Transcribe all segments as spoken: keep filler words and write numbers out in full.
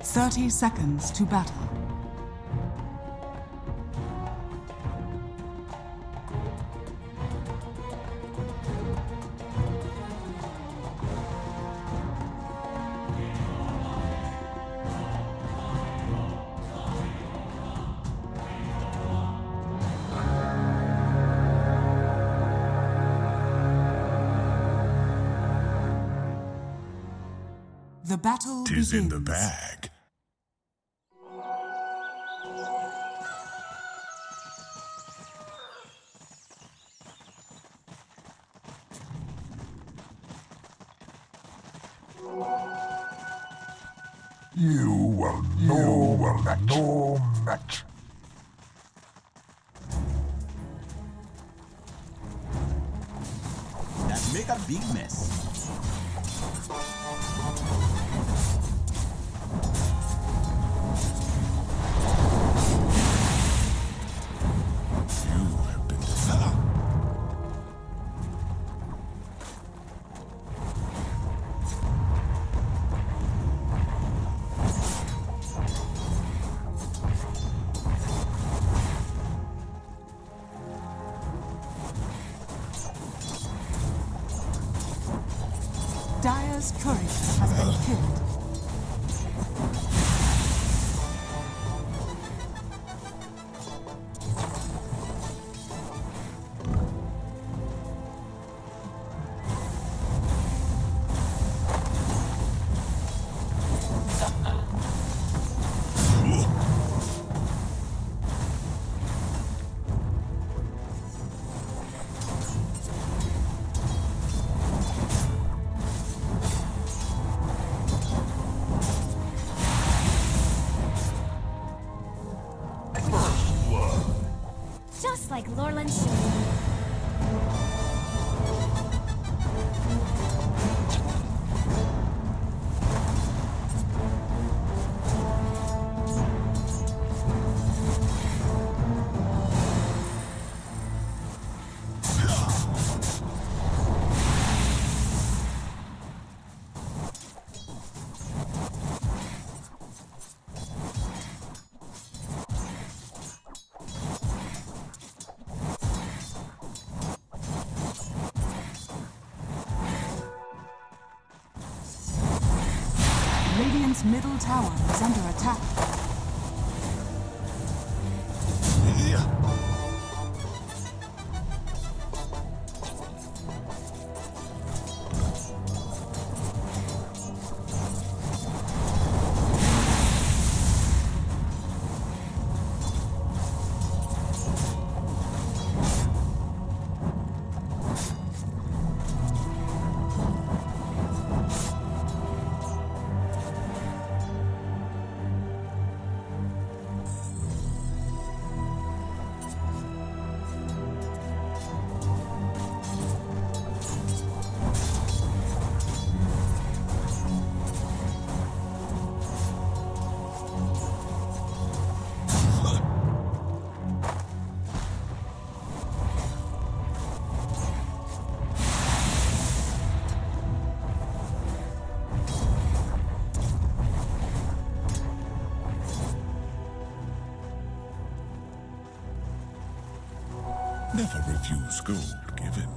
Thirty seconds to battle. The battle Tis begins. in the bag. You will know will not no match. That make a big mess. You have been developed. Dire's courier has been killed. Just like Lorland should. Radiant's middle tower is under attack. Never refuse gold given.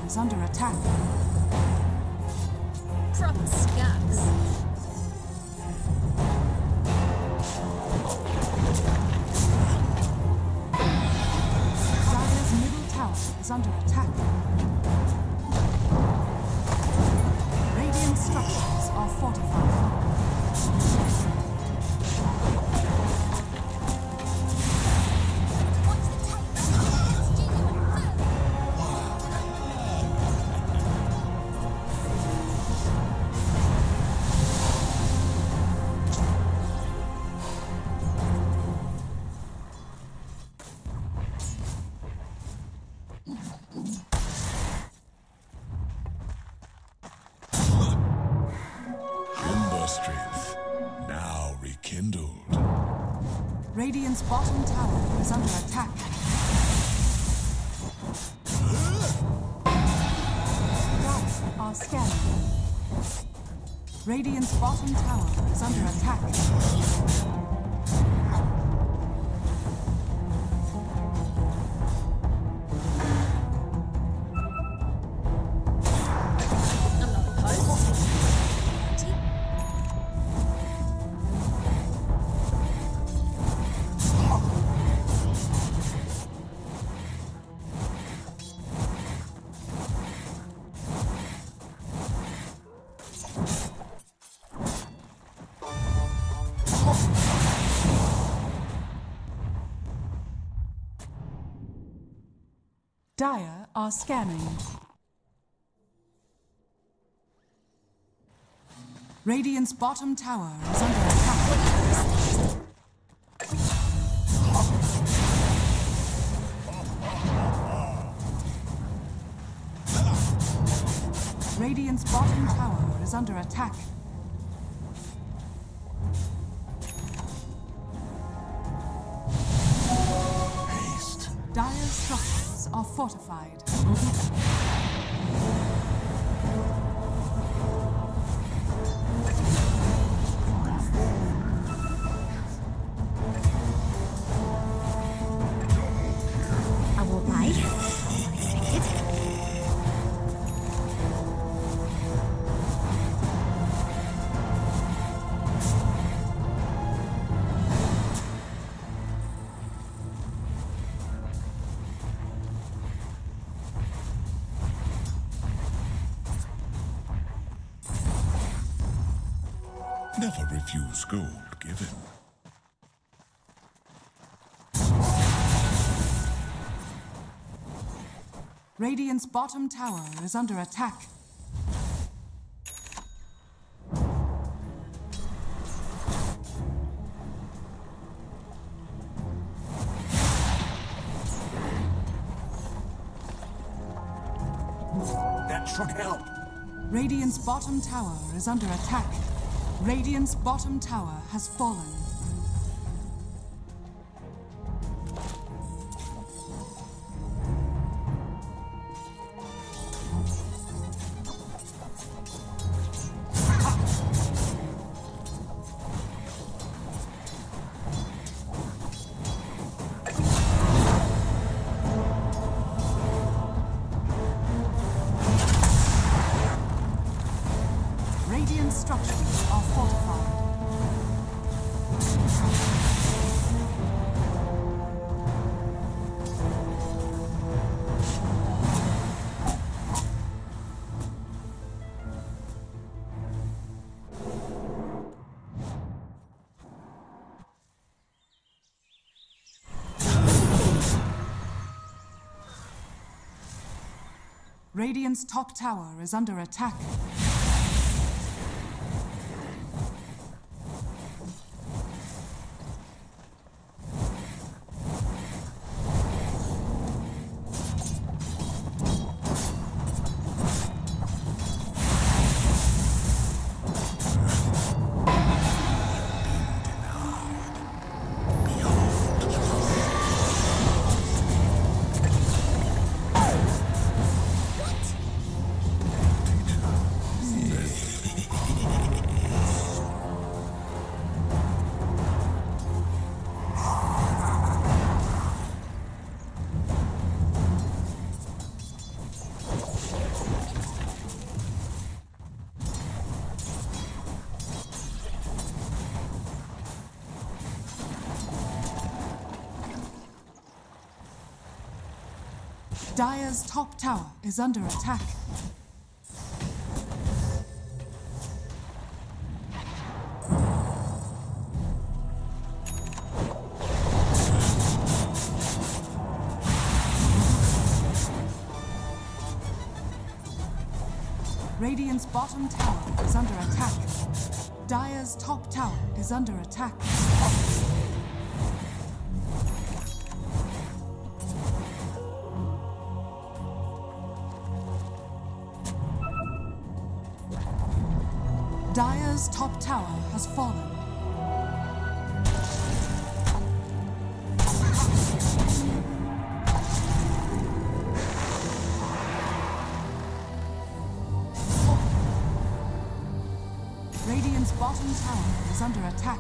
is under attack. Proper skunks. Dire's middle tower is under attack. Radiant structures are fortified. Watch the tape. It's genuine food. Ember strength, now rekindled. Radiant's bottom tower is under attack. Dire are scanning. Radiant's bottom tower is under attack. I'm not opposed to taking it. Dire are scanning. Radiant's bottom tower is under attack. Radiant's bottom tower is under attack. Haste. Dire's structures are fortified. I won't lie. Unexpected. Never refuse gold given. Radiant's bottom tower is under attack. That should help. Radiant's bottom tower is under attack. Radiant's bottom tower has fallen. Radiant structures are fortified. Radiant's top tower is under attack. Dire's top tower is under attack. Radiant's bottom tower is under attack. Dire's top tower is under attack. Dire's top tower has fallen. Radiant's bottom tower is under attack.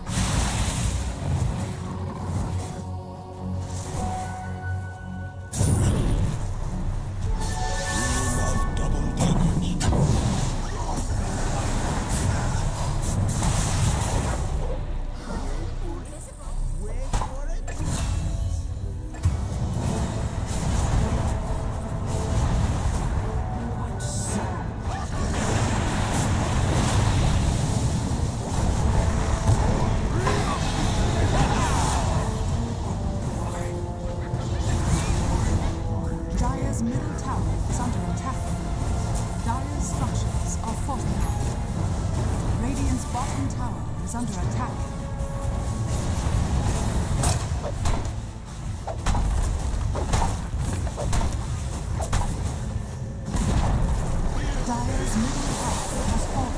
Dire's middle tower is under attack. Dire's structures are fortified. Radiant's bottom tower is under attack. Dire's middle tower has fallen.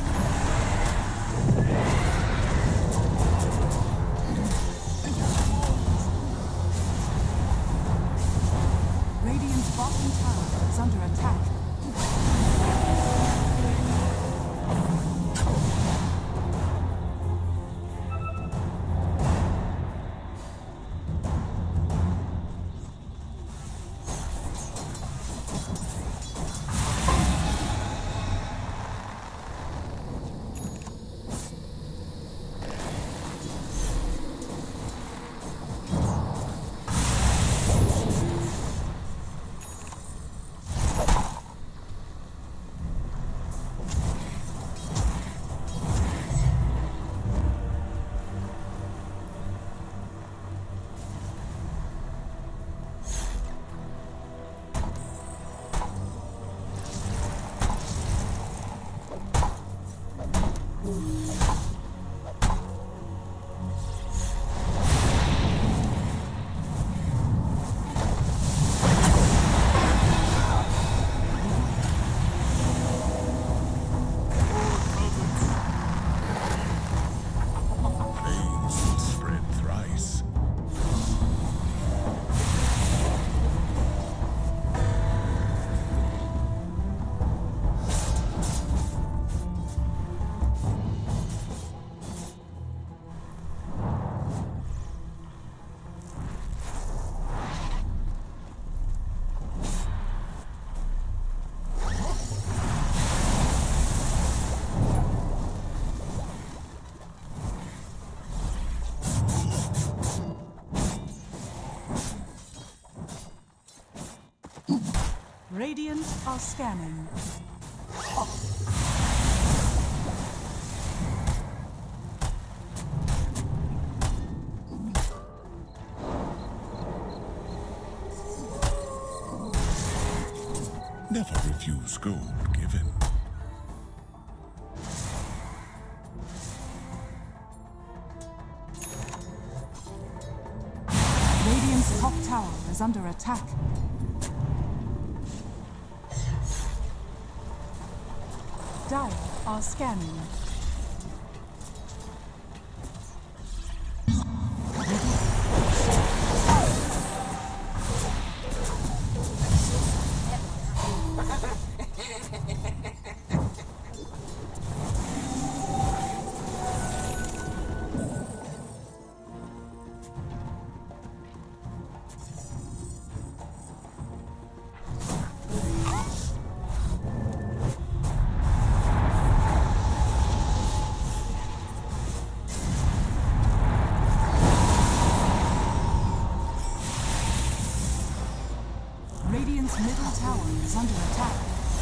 Radiant's bottom tower is under attack. Radiant are scanning. Never refuse gold given. Radiant's top tower is under attack. Dire are scanning. is under attack.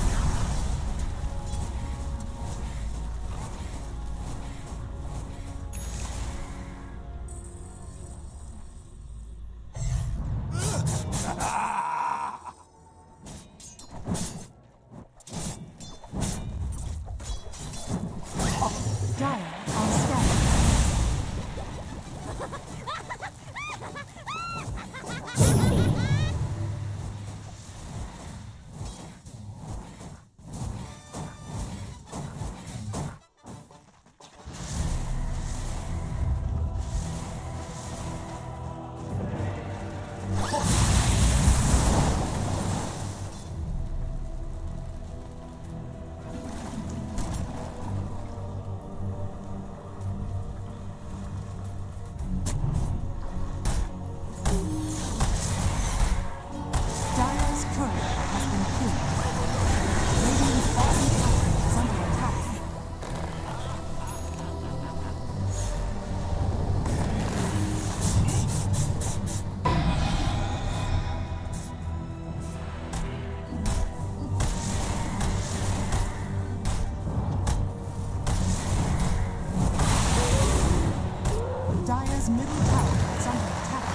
Dire's middle tower is under attack.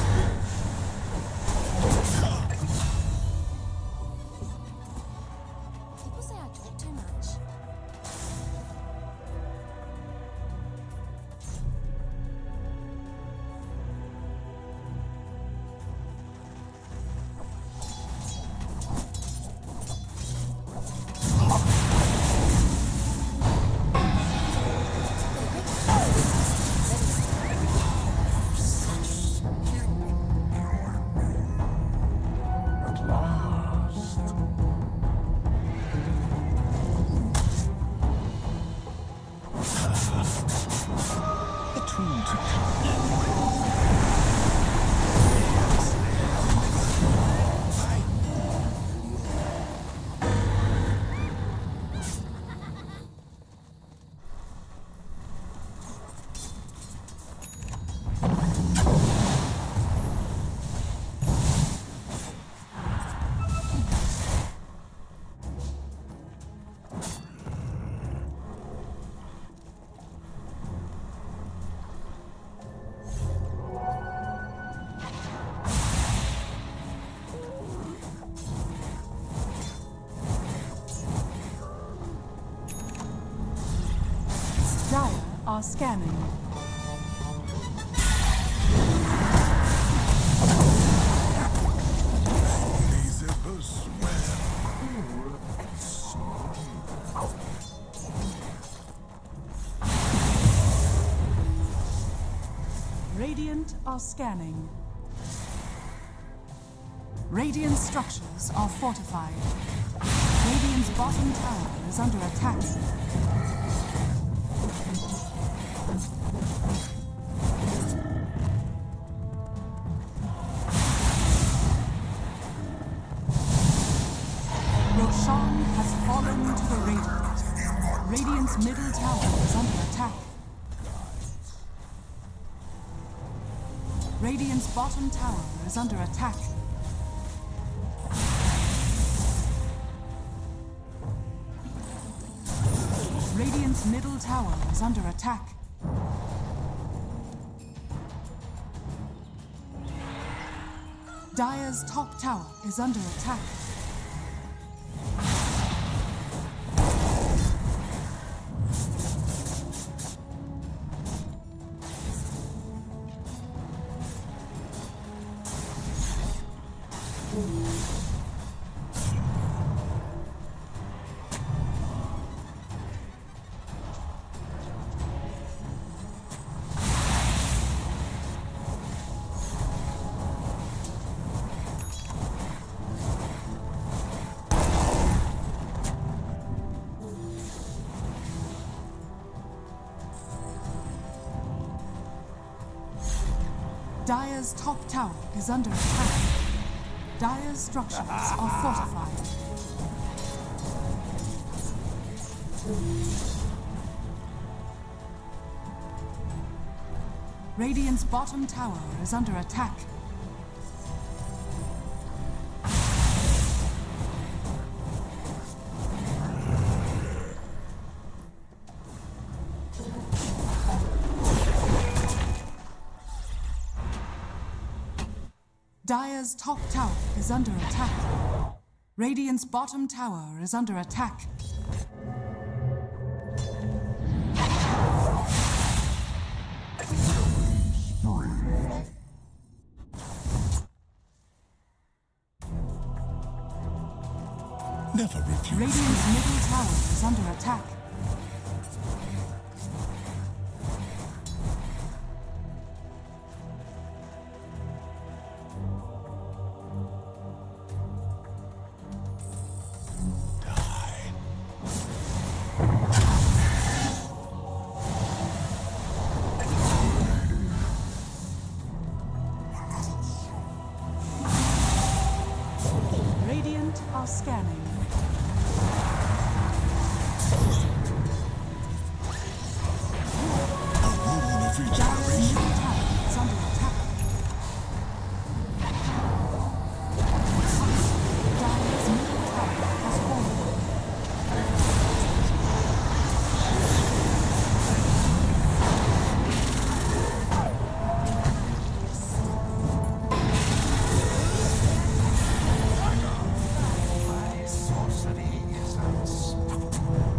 People say I talk too much. Dire are scanning. Radiant are scanning. Radiant structures are fortified. Radiant's bottom tower is under attack. Roshan has fallen to the Radiant. Radiant's middle tower is under attack. Radiant's bottom tower is under attack. Radiant's middle tower is under attack. Dire's top tower is under attack. Dire's top tower is under attack. Dire's structures are fortified. Radiant's bottom tower is under attack. Dire's top tower is under attack. Radiant's bottom tower is under attack. Never refuse. Radiant's middle tower is under attack. Radiant are scanning. A rune of Dire's regeneration. middle tower is under attack. Dire's middle tower has fallen. Sorcery is unstoppable.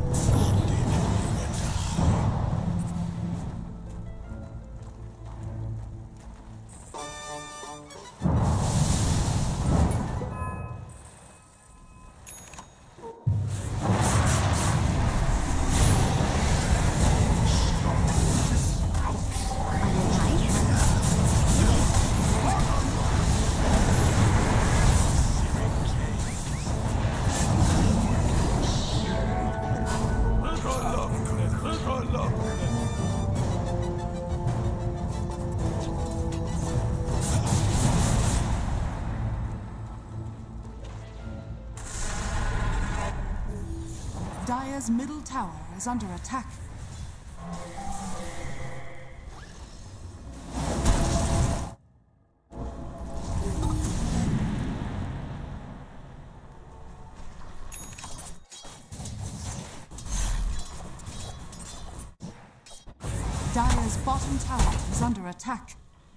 Dire's middle tower is under attack. Dire's bottom tower is under attack.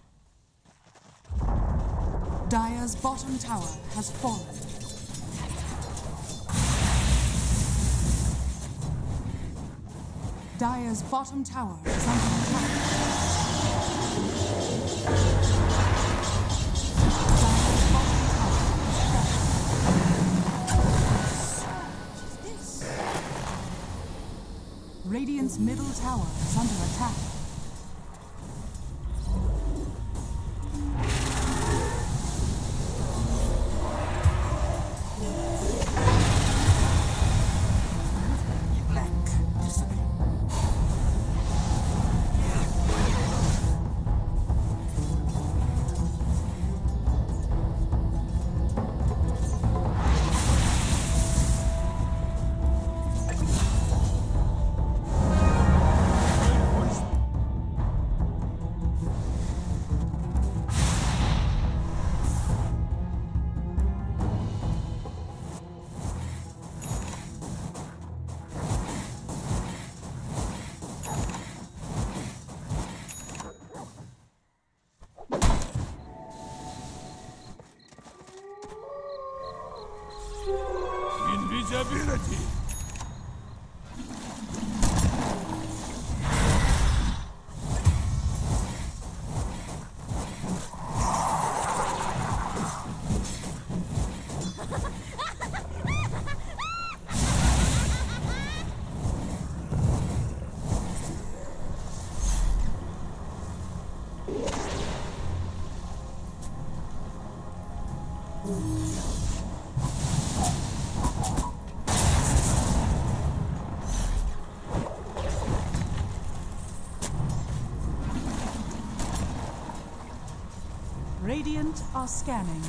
Dire's bottom tower has fallen. Dire's bottom tower is under attack. Dire's bottom tower has fallen. Radiant's middle tower is under attack. Invisibility. Radiant are scanning.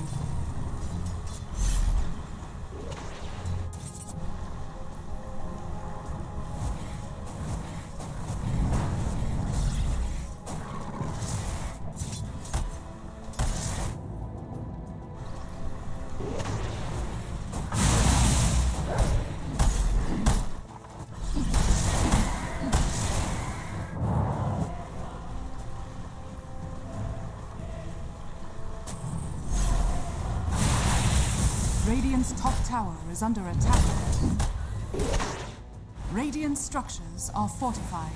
Radiant's top tower is under attack. Radiant structures are fortified.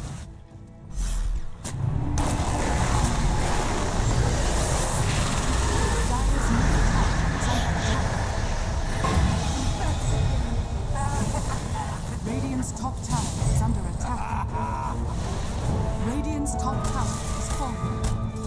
Dire's middle tower is under attack. Radiant's top tower is under attack. Radiant's top tower is falling.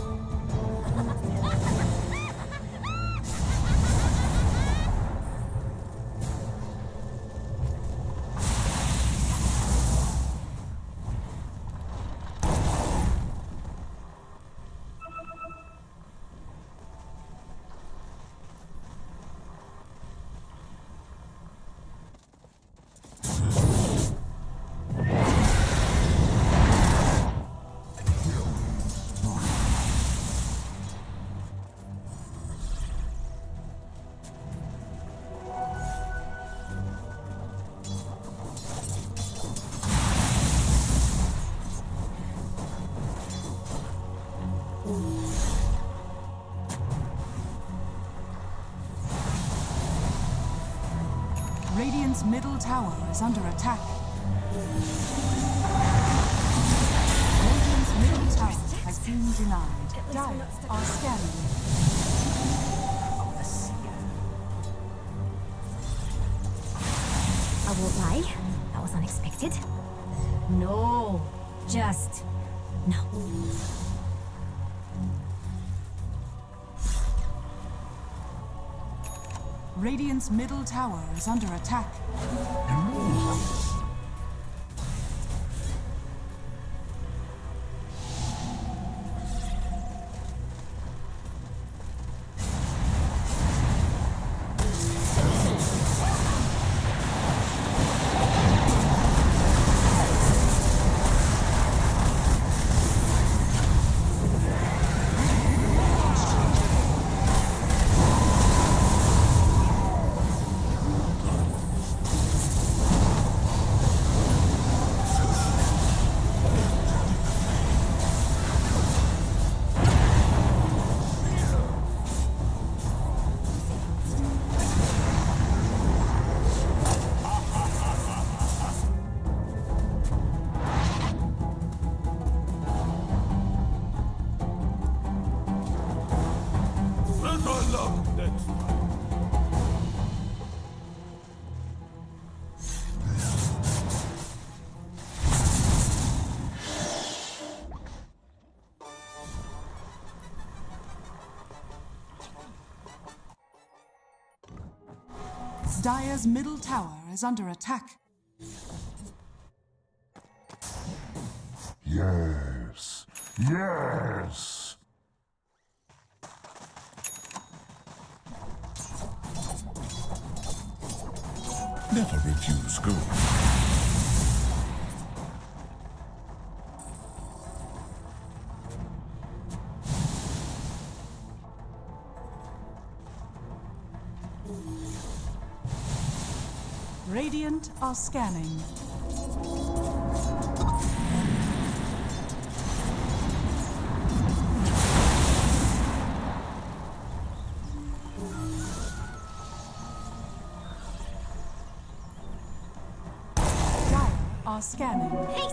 Radiant's middle tower is under attack. Radiant's middle tower has been denied. Dire are scanning. I won't lie, that was unexpected. No, just no. Radiant's middle tower is under attack. Dire's middle tower is under attack. Yes. Yes. Never refuse gold. Radiant are scanning. Dire are scanning. Haste!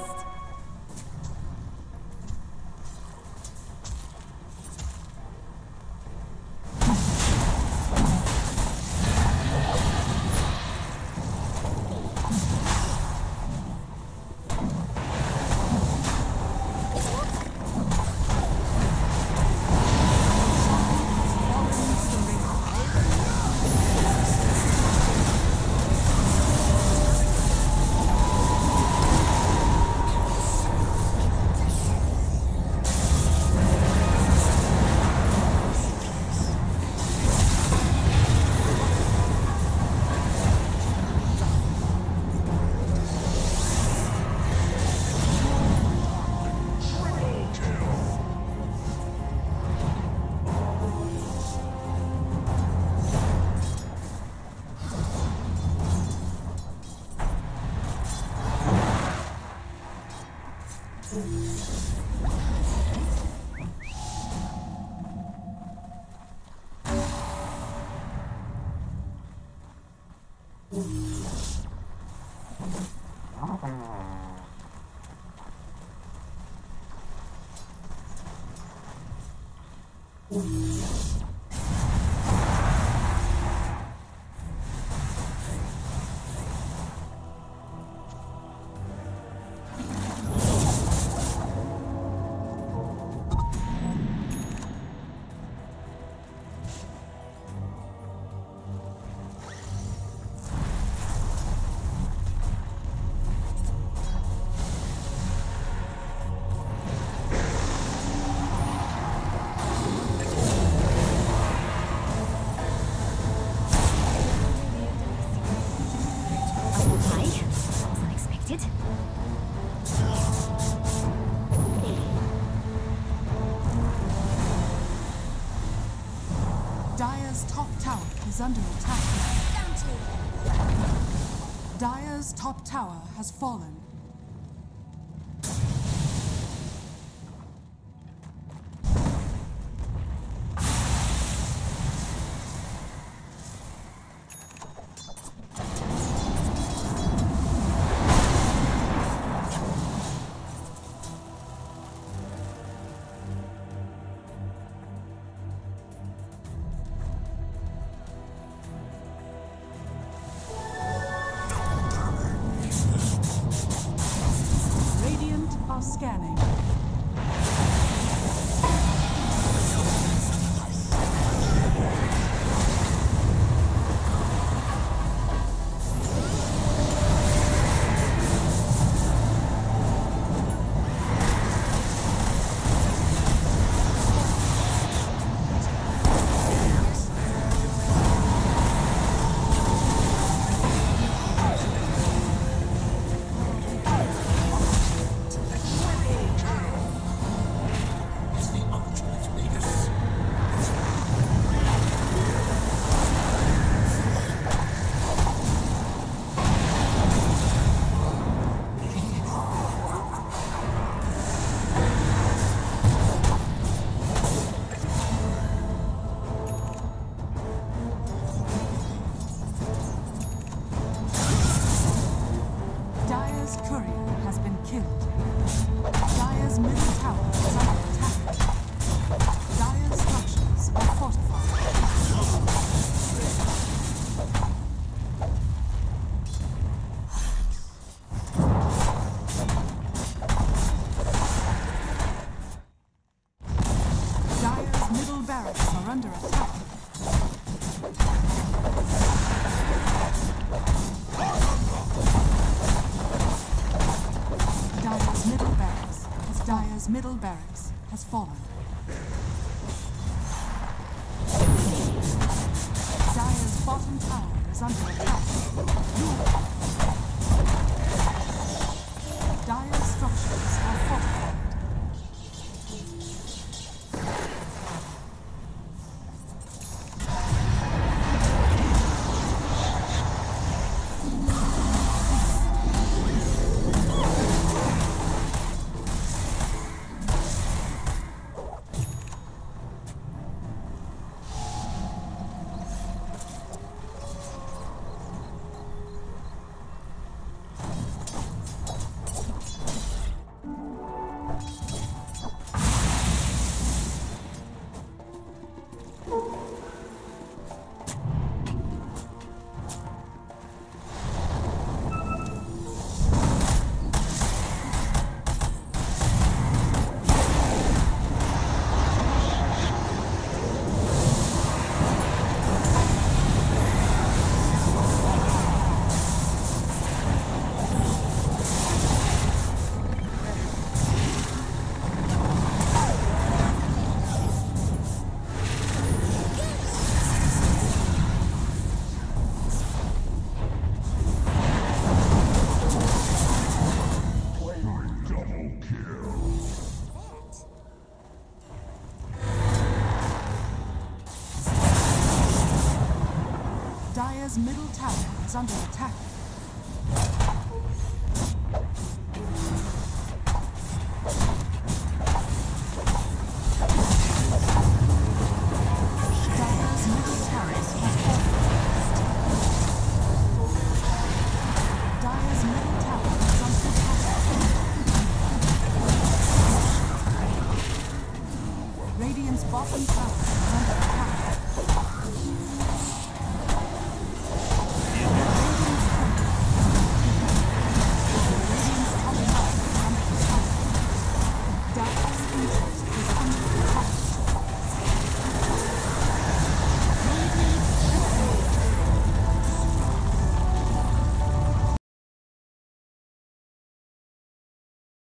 Dire's top tower is under attack. Dire's top tower has fallen. Are scanning. Under attack. Dire's middle barracks, as Dire's middle barracks has fallen. Dire's bottom tower is under attack. Dire's structures are fortified. Dire's middle tower is under attack.